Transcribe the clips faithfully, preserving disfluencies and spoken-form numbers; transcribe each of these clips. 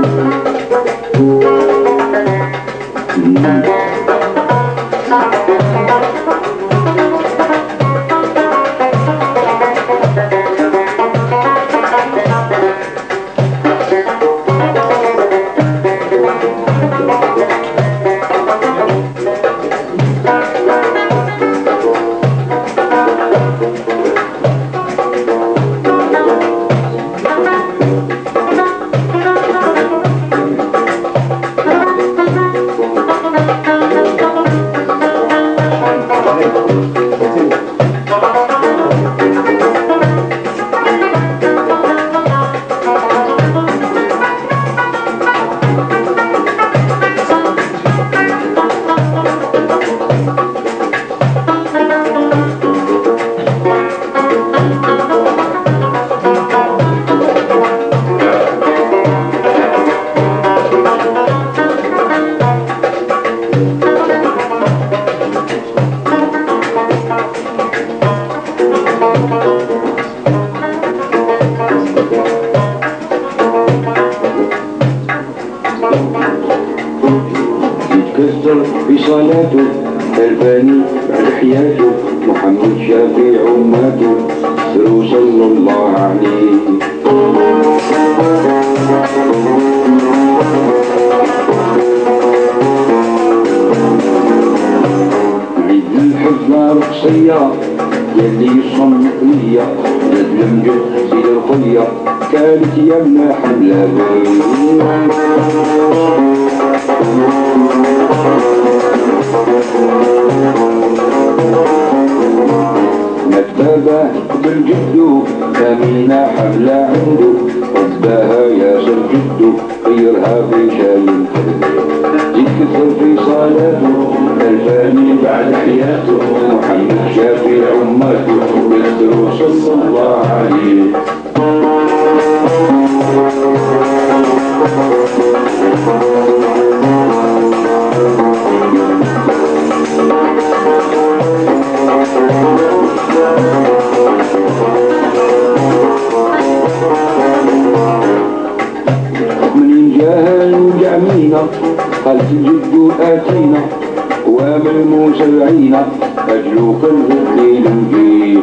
يتكسر في صلاته الفاني بعد حياته محمد شافع أمته سروا صلى الله عليه. عيد الحزة رقصية يلي يصنع ليا زاد المجد سيد الخية كانت يمنا حملة نتابه قبل جدو ثمينة حملة عنده رباها ياسر جدو خيرها في شايم يتكثر في صلاته الفاني بعد حياته محمد شافع أمته يسر صلى الله عليه. منين جاهل وجعمينا خلف الجد آتينا ومن موسى أجلو قلب الليل نجيب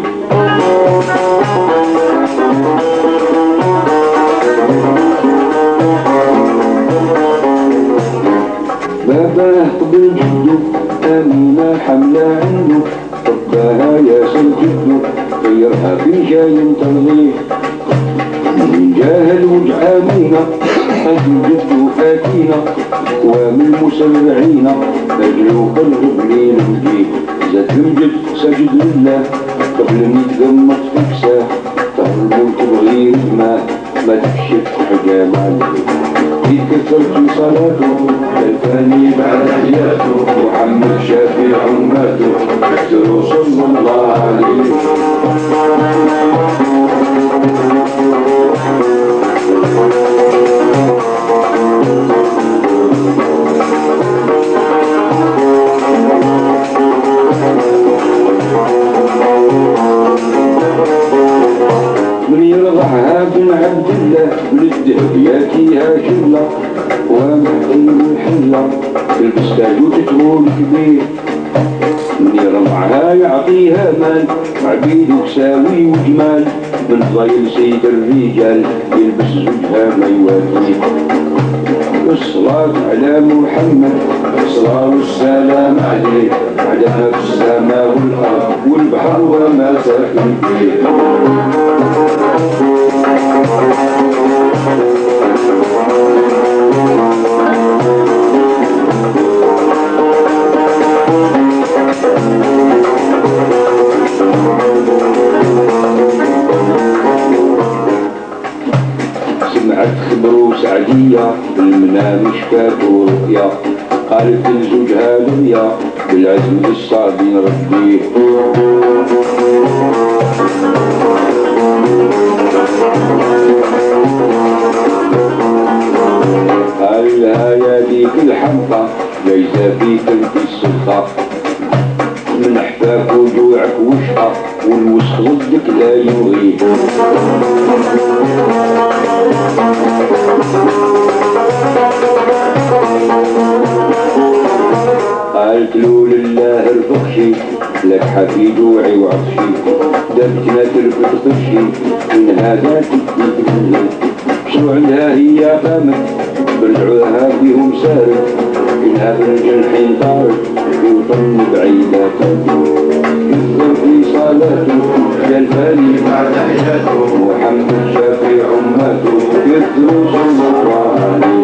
باباه قبل جدو آمينة حملة عنده رباها ياسر جدو غيرها في جاي ترضيه. من جاهل وجعامينا أجل جدو آتينا ومن مسرعين أجلو قلب الليل نجيب زاد المجد سجد لله قبل ما يتغمض في كساه فالموت بغير ما ما تكشف حجام عليه. يتكثر في صلاته الفاني بعد حياته محمد شافع أمته يسر صلى الله عليه. من يرضعها بن عبد الله ولده ياتيها شله ومحن الحله البستاج وتتقول كبير. من يرضعها يعطيها مال عبيد وساوي وجمال من ضيل سيد الرجال يلبس زوجها ما يوافيه. الصلاة على محمد الصلاة والسلام عليه على ما في السماء والأرض والبحر وما ساكن فيه. سمعت خبر سعدية بالمنام شفاتو رؤيا قالت لزوجها ليا بالعزم الصعب نربيه. قال لها يا ديك الحمقى ليس فيك انت السلطة من حفاك وجوعك وشقى والوسخ ضدك لا يغيه. قلتلو لله رفقشي لك حفيد وعي وعطشي دبتنا تلفت خشي من هذا تتكلم شو عندها هي قامت برجعوها فيهم سارت إنها بالجنحين طارت وطن بعيدة يفضل في صلاته يا الفاني مع تحياته محمد شافي أمته يتلو صلواني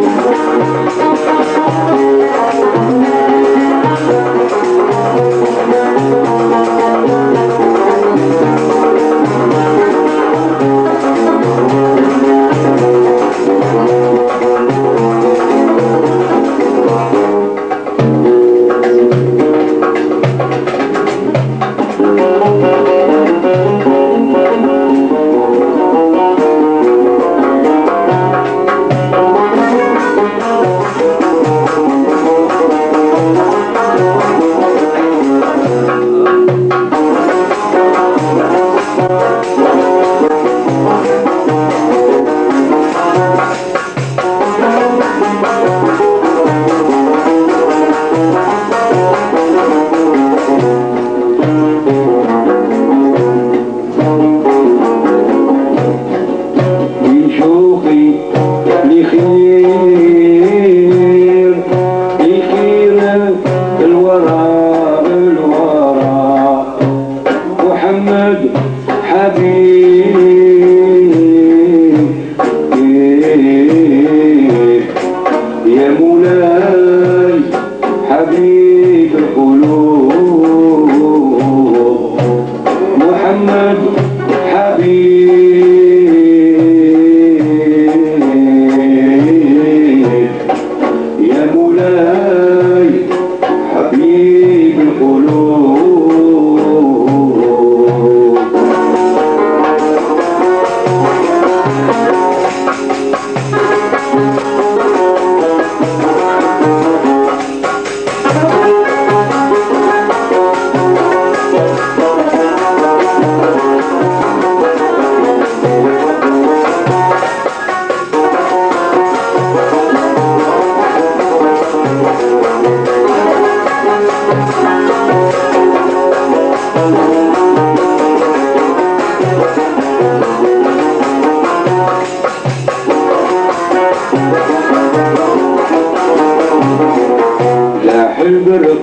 البرق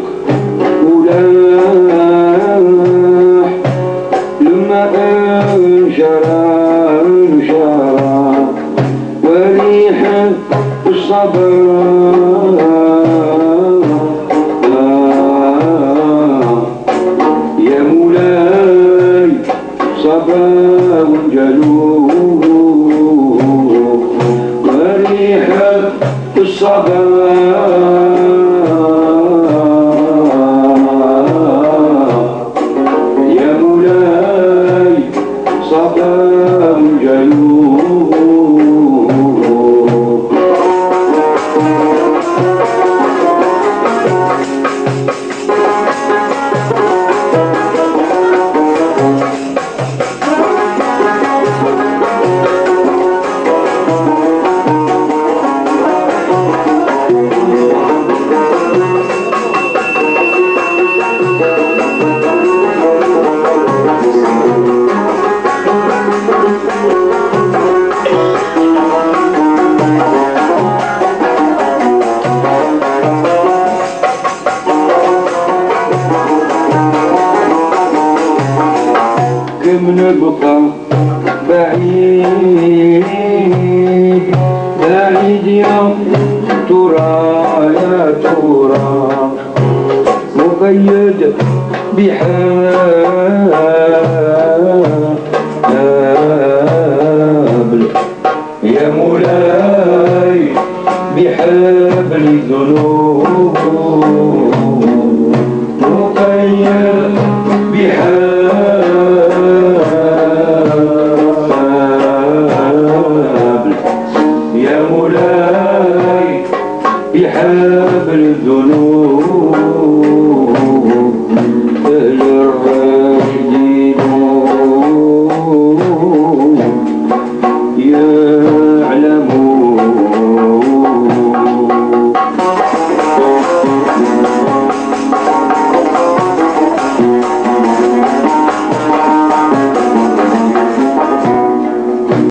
ولاح لما انشرى انشرى وريحة الصبر يا مولاي صبا وجلوب وريحة الصبا نبقى بعيد بعيد يا ترى يا ترى مقيد بحال